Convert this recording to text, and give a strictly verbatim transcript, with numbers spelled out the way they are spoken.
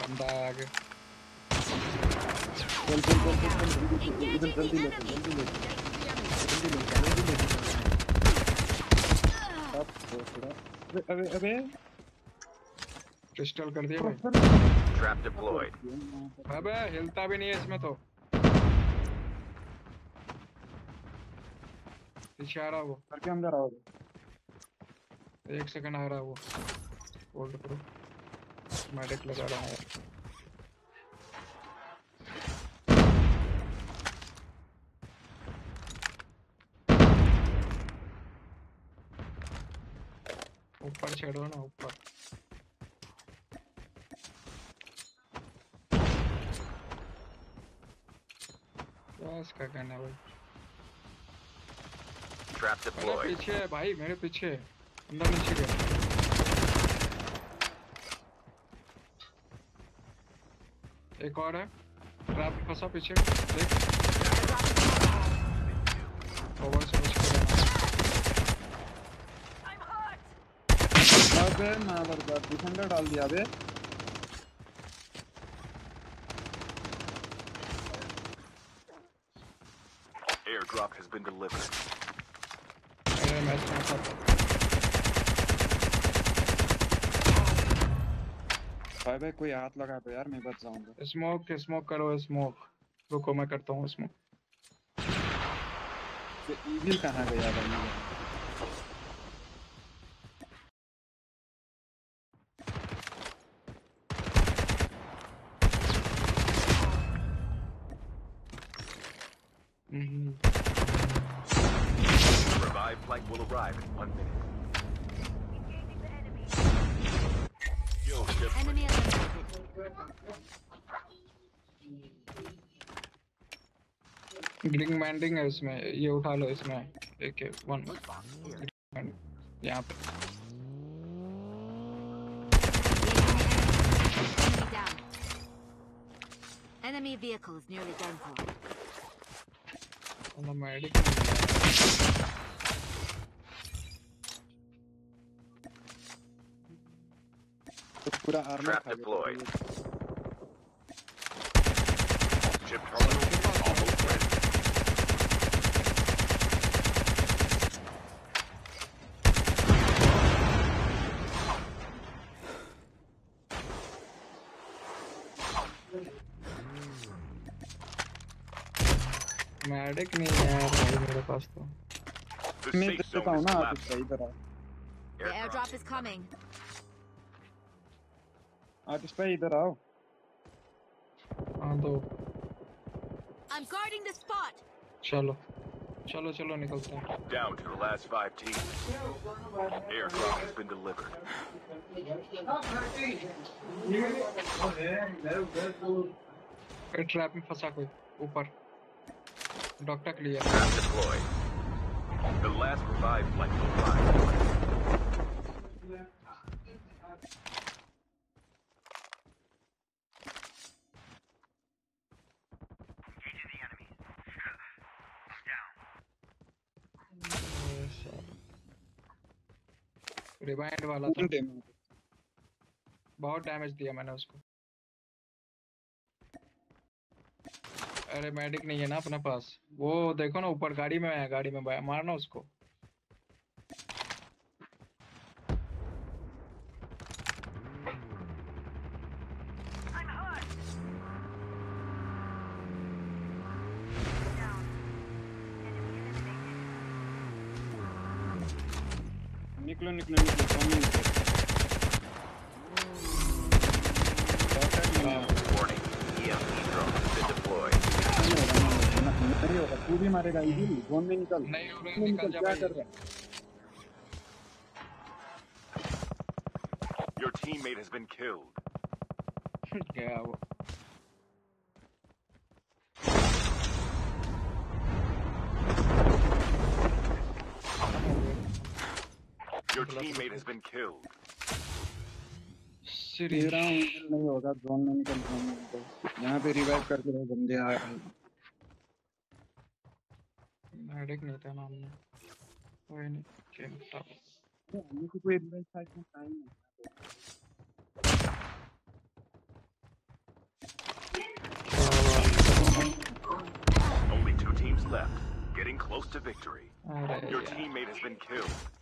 बंदा आगे। चल चल चल चल इधर जल्दी ले जल्दी ले जल्दी ले जल्दी ले अब थोड़ा अबे अबे पिस्टल कर दिया भाई। Trap deployed. अबे हिलता भी नहीं है इसमें तो। पीछे आ रहा वो। करके अंदर आओ। एक सेकंड आ रहा वो। होल्ड करो। मेडिक लगा रहा है। ऊपर चढ़ो ना ऊपर। क्या इसका कहना है भाई? Trap मेरे deployed. पीछे है भाई, मेरे पीछे अंदर नीचे गया। एक और है। ट्रैप में फंसा पीछे देख। ओवर से बच के रहना। अबे मार कर डिफेंडर डाल दिया बे। Airdrop has been delivered. अरे मैच में था। भाई भाई कोई हाथ लगा दो यार, मैं बच जाऊंगा। स्मोक स्मोक करो स्मोक। रुको मैं करता हूँ स्मोक। ये ईविल कहाँ गया भाई? हम्म। Revived flight will arrive in one minute. Yo, ship. Enemy eliminated. ग्रिंग मैंडिंग है इसमें, ये उठा लो इसमें। एक वन यहाँ पे। Enemy down. Enemy vehicle is nearly done for. और मेडिक तो पूरा आर्मर Trap खा गया। deployed. Chip terminal almost ready. Medic नहीं है यार भाई मेरे पास तो। The मैं safe देता zone हूँ is ना, आप collapsing. इसका इधर आओ। The airdrop is coming. आप इसका इधर आओ। हाँ तो I'm guarding the spot. चलो चलो चलो निकलते हैं। Down to the last five teams. Airdrop has been delivered. Trap में फंसा कोई ऊपर। Doctor clear. Trap deployed. The last revived flight will arrive. Rewind वाला था। बहुत डैमेज दिया मैंने उसको। अरे मेडिक नहीं है ना अपने पास। वो देखो ना ऊपर गाड़ी में है, गाड़ी में मारना उसको। निकलो निकलो निकलो सामने निकलो। Warning. E M P drone has been deployed. नहीं होगा, तू भी मारेगा ईविल। जोन में निकल। नहीं हो रहा, निकल निकल जा क्या भाई। कर रहा है? Your teammate has been killed. क्या वो? Your teammate has been killed. तेरा ईविल नहीं होगा, जोन में निकल। जोन में निकल। यहाँ पे रिवाइव करके रहो, बंदे आ रहे हैं। मेडिक नहीं था ना हमने। कोई नहीं चिंता। हमने तो कोई रिवाइव साइड में टाइम नहीं। Only two teams left. Getting close to victory. अरे Your यार teammate has been killed.